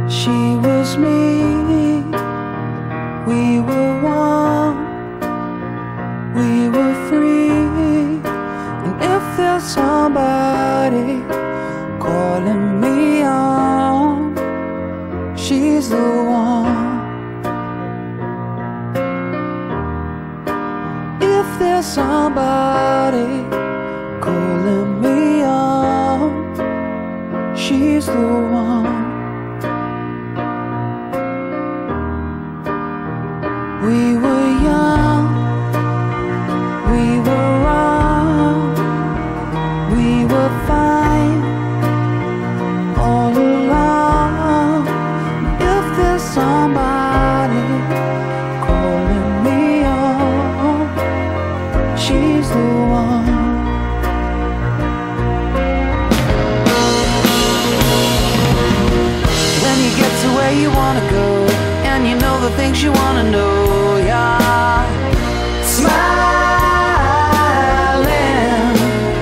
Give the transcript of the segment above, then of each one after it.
She was me, we were one, we were free. And if there's somebody calling me on, she's the one. If there's somebody calling me on, she's the one. We were young, we were wrong, we were fine all along. If there's somebody calling me on, she's the one. When you get to where you wanna go, and you know the things you wanna know, yeah. Smiling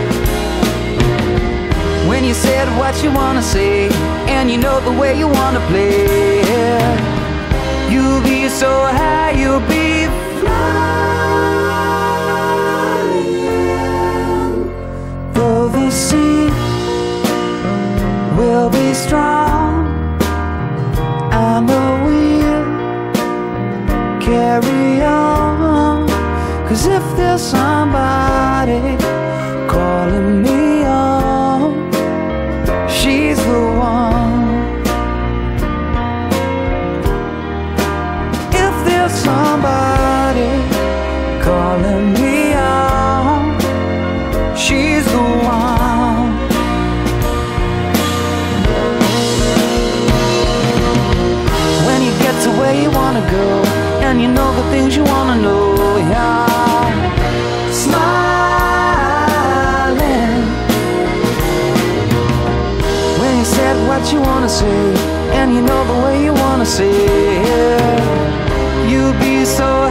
when you said what you wanna say, and you know the way you wanna play, yeah. You'll be so high, you'll be flying. Though the sea will be strong, I know we'll carry on. 'Cause if there's somebody calling me on, she's the one. If there's somebody calling me on, she's the one. When you get to where you wanna go, and you know the things you wanna know, yeah. Smiling when you said what you wanna say, and you know the way you wanna say, yeah. You'll be so